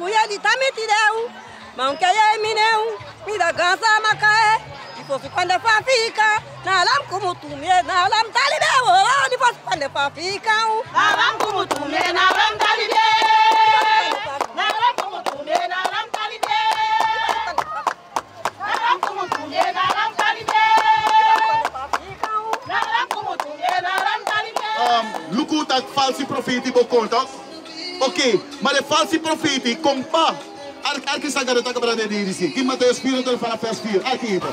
cuia de tamitideu, mão que é mineu, me dá gansa macaé, e fosse quando é fica, na lam como tu me, na lam talibeu, e fosse quando é fica, na lam como tu me, na lam talibeu, na lam como tu me, na lam talibeu, na lam como tu me, na lam talibeu, na lam como tu me, na lam talibeu. Luku tak falsi profeti bokontak. Oké, maar de falsi profeti komt pa. Arki sagara tak brande diri si. Ki Matthew spiritual van vers 4. Arki ito.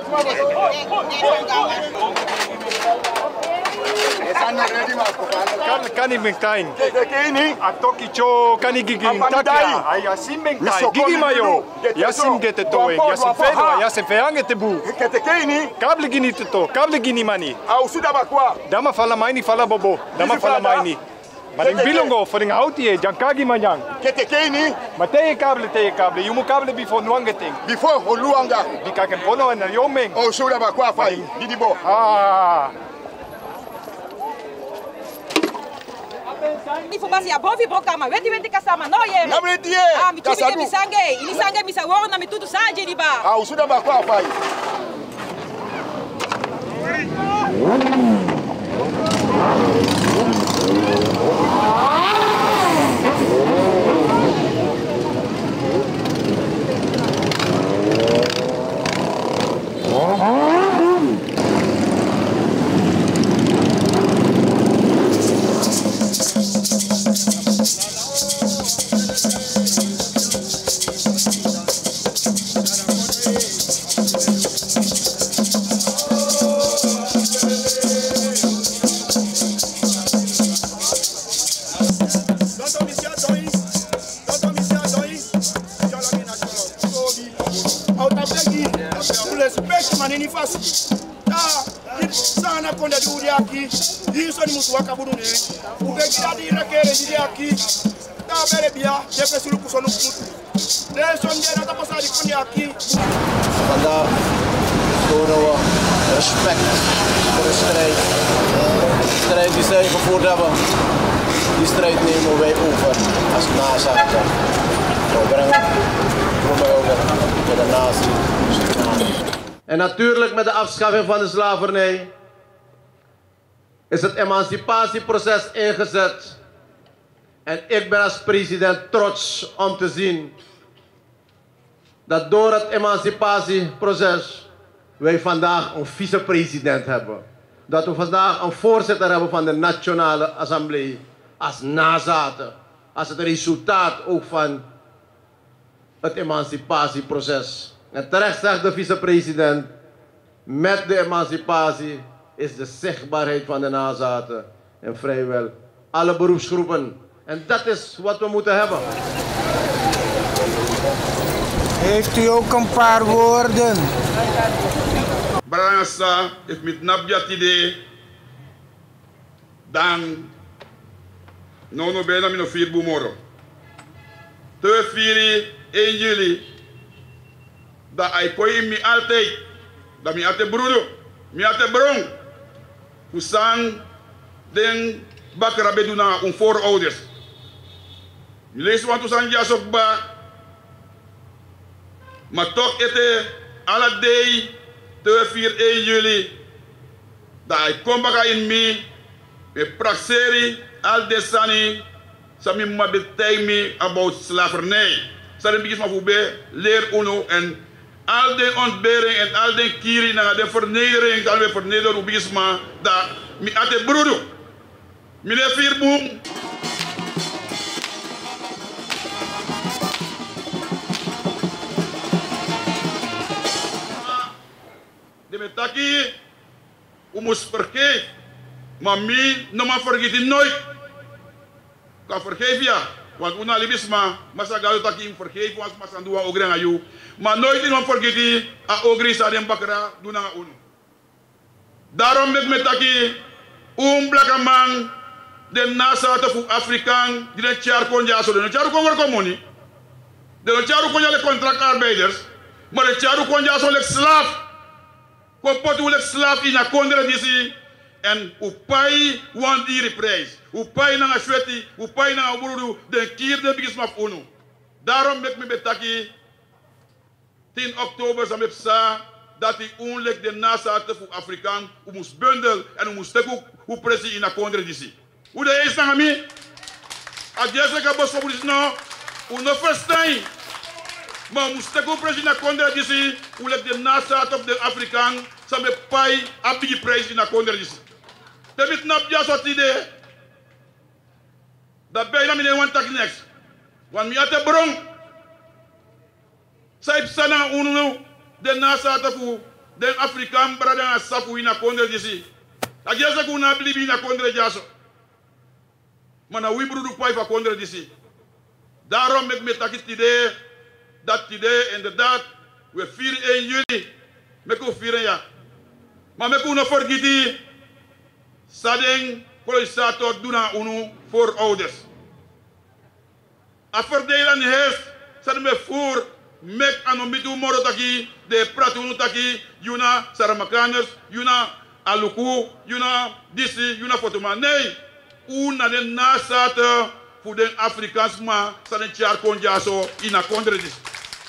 Kan ik ben kain. Atoki cho kan ik gigi takia. Ay asim ben kain. Gigi mayo. Yasim gete to. Yasim fedo. Yasim feange te bu. Kable gini to. Kable gini mani. Au sudah bakwa. Dama fala maini fala bobo. Dama fala maini. Maar ik bilongo voor een hout hier. Jankagi manjang. Kete keni. Maar te kable. Je moet kable before nuanga ting. Before oluanga. Die kan ik pono en yoming. Oh sudah bakwa fai. Didibo. Ah. Ni fubasi ya bovi broka ma weti kasama no ye. Namreti ye. Ah mi chini ke bisange. Ili sange mi saworo na mi tutu sanje di ba. Au sudah bakwa fai. Sana konda duri aqui, isso ni mutu wakaburu ne. Ubekida di rakere di aqui. Da bere bia, je pesu lu kuso no mutu. De sonde na tapasa di kondi aqui. Vandaag tonen we respect voor de strijd. De strijd die zij gevoerd hebben, die strijd nemen wij over als nazaten. We brengen over voor de natie. En natuurlijk met de afschaffing van de slavernij is het emancipatieproces ingezet. En ik ben als president trots om te zien dat door het emancipatieproces wij vandaag een vicepresident hebben. Dat we vandaag een voorzitter hebben van de Nationale Assemblée als nazaten. Als het resultaat ook van het emancipatieproces. En terecht zegt de vicepresident, met de emancipatie is de zichtbaarheid van de nazaten en vrijwel alle beroepsgroepen. En dat is wat we moeten hebben. Heeft u ook een paar woorden? Brangasa, if met nabjat idee, dan no bijna min 4 boemoro. 1 juli, dat ik kooi me altijd, dat me altijd broeder, me altijd bron, kusang den bakra beduna on voorouders. Je leest wat kusang jasokba, maar toch ete alle day 1 juli, dat ik kom baka in me praxeri al desani, sami ma betay me about slavernij. Sarin bigis ma fube leer uno en al de ontbering en al de kiri na de vernedering, al we vernederen bigis ma da mi ate broeder. Meneer Vierboom. De metaki moest vergeven, maar mij no maar vergeet nooit. Kan vergeven ja, want una libisma masa galo taki vergeven was masa dua ogren ayu, maar nooit iemand vergeet a ogri sa den bakra duna unu. Daarom met metaki black man de nasa te fu Afrikaan die de char konja so de char kon werk moni. De char konja le contractarbeiders, maar de char konja so le slaaf. Kopot u le slaaf in a kondre disi en u pai wan diri prijs. U pai na nga sweti, u pai na nga burudu de kier de bigis maf unu. Daarom met me betaki 10 oktober sam heb sa dat die onlek de nasa te fu Afrikaan u mus bundel en u mus teku u presi in a kondre disi. U de eis na mi? A jese ka bos fabulis no, u no first time. Maar moest ik ook precies naar Kondra disi, hoe lek de nazaat op de Afrikaan, samen pai abigi prijs in naar Kondra disi. Dat is niet juist wat idee. Dat bijna meneer want tak next. Want mi ate bron. Saip sana unu de nazaat op Den Afrikaan brada na sapu ina kondre disi. Agiasa kuna blibi na kondre jaso. Mana wibru du kwai va kondre disi. Daarom met me takit idee dat idee inderdaad we vieren 1 juli. Meku vieren ja. Maar meku no forgiti sadeng kolonisator duna unu voorouders. A verdelen heeft zat me voor mek anomitu moro taki de pratunu taki yuna saramakaners yuna aluku yuna disi yuna fotoma nee una de nasata voor den Afrikaans ma sanen char konjaso ina kondre dis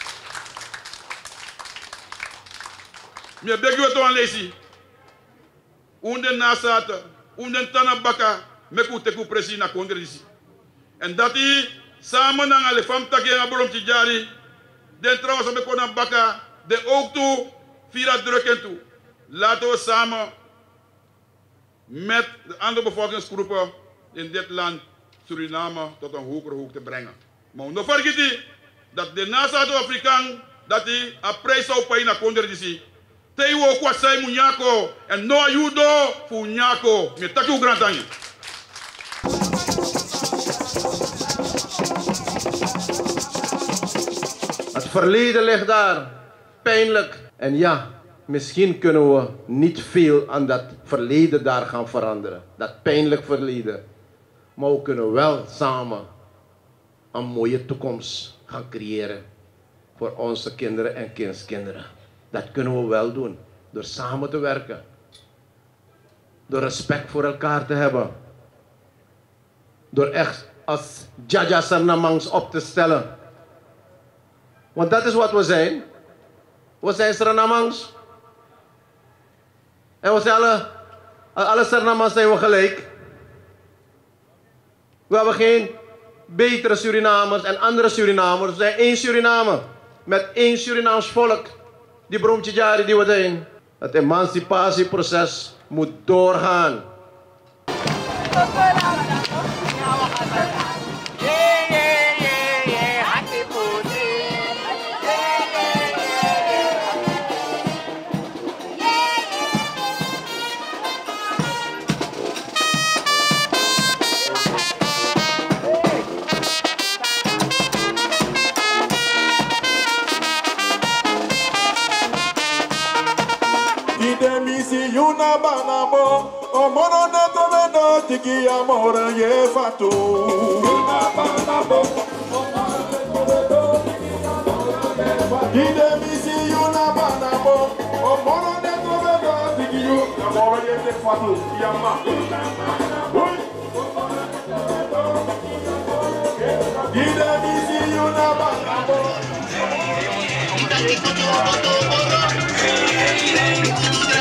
me begi weto an lesi unden nasata unden tanabaka meku teku presi na kondre dis en dati samen dengan alefam taki en abolom tijari den trouwens op de baka de ook toe via drukken toe. Laten we samen met de andere bevolkingsgroepen in dit land Suriname tot een hogere hoogte brengen. Maar we vergeten dat de Zuid-Afrikaan dat hij een prijs zou payen naar konderdisi. Tewo kwa sai munyako en no ayudo fu nyako. Me taki u grantani. Het verleden ligt daar, pijnlijk. En ja, misschien kunnen we niet veel aan dat verleden daar gaan veranderen. Dat pijnlijk verleden. Maar we kunnen wel samen een mooie toekomst gaan creëren. Voor onze kinderen en kindskinderen. Dat kunnen we wel doen. Door samen te werken. Door respect voor elkaar te hebben. Door echt als Jaja Sarnamangs op te stellen. Want dat is wat we zijn. We zijn Sarnamangs. En we zijn alle Sarnamangs zijn we gelijk. We hebben geen betere Surinamers en andere Surinamers. We zijn één Suriname. Met één Surinaams volk. Die bromtje jaren die we zijn. Het emancipatieproces moet doorgaan. Yuna banamo, omono na toledo tiki amore ye fatu. Yuna banamo, omono na toledo tiki amore ye fatu. Ide misi yuna banamo, omono na toledo tiki amore ye fatu. Yama. Ide misi yuna banamo.